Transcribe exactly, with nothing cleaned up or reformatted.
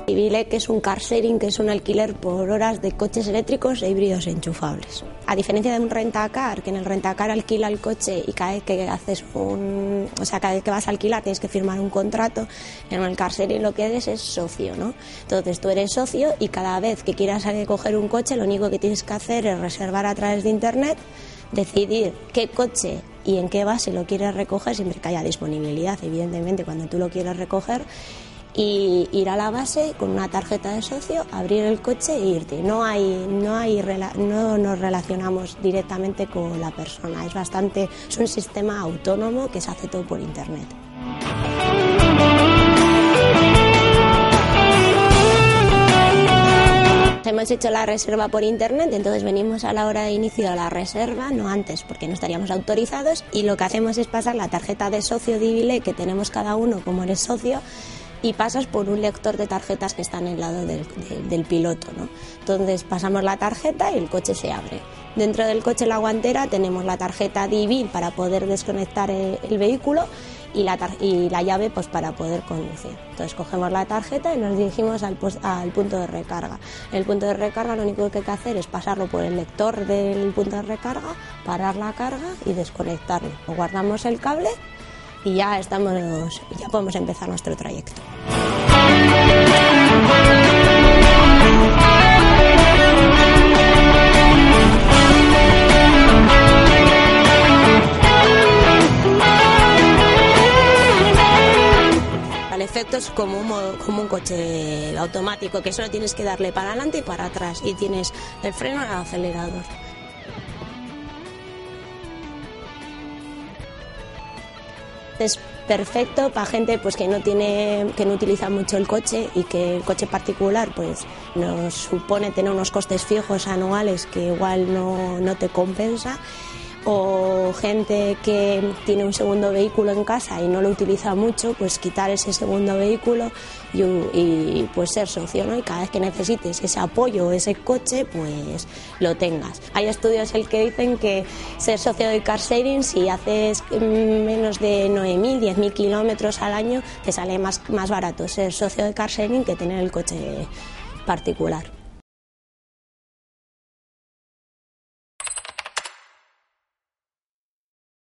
Divile, que es un car sharing, que es un alquiler por horas de coches eléctricos e híbridos enchufables. A diferencia de un rentacar, que en el rentacar alquila el coche y cada vez que haces un, o sea, cada vez que vas a alquilar tienes que firmar un contrato, en el car sharing lo que eres es socio, ¿no? Entonces tú eres socio y cada vez que quieras coger un coche, lo único que tienes que hacer es reservar a través de internet, decidir qué coche y en qué base lo quieres recoger, siempre que haya disponibilidad, evidentemente, cuando tú lo quieras recoger, y ir a la base con una tarjeta de socio, abrir el coche e irte. No hay, no hay, no nos relacionamos directamente con la persona. Es bastante, es un sistema autónomo que se hace todo por internet. Hemos hecho la reserva por internet, entonces venimos a la hora de inicio de la reserva, no antes porque no estaríamos autorizados, y lo que hacemos es pasar la tarjeta de socio Divile que tenemos cada uno como eres socio, y pasas por un lector de tarjetas que está en el lado del, de, del piloto, ¿no? Entonces pasamos la tarjeta y el coche se abre. Dentro del coche, en la guantera, tenemos la tarjeta Divil para poder desconectar el, el vehículo y la, y la llave pues para poder conducir. Entonces cogemos la tarjeta y nos dirigimos al, al punto de recarga. En el punto de recarga lo único que hay que hacer es pasarlo por el lector del punto de recarga, parar la carga y desconectarlo. O guardamos el cable y ya estamos, ya podemos empezar nuestro trayecto. El efecto es como un, como un coche automático, que solo tienes que darle para adelante y para atrás, y tienes el freno y el acelerador. Es perfecto para gente pues que no tiene, que no utiliza mucho el coche y que el coche particular pues nos supone tener unos costes fijos anuales que igual no, no te compensa, o gente que tiene un segundo vehículo en casa y no lo utiliza mucho, pues quitar ese segundo vehículo y, y pues ser socio, ¿no? Y cada vez que necesites ese apoyo o ese coche, pues lo tengas. Hay estudios el que dicen que ser socio de car sharing, si haces menos de nueve mil, diez mil kilómetros al año, te sale más, más barato ser socio de car sharing que tener el coche particular.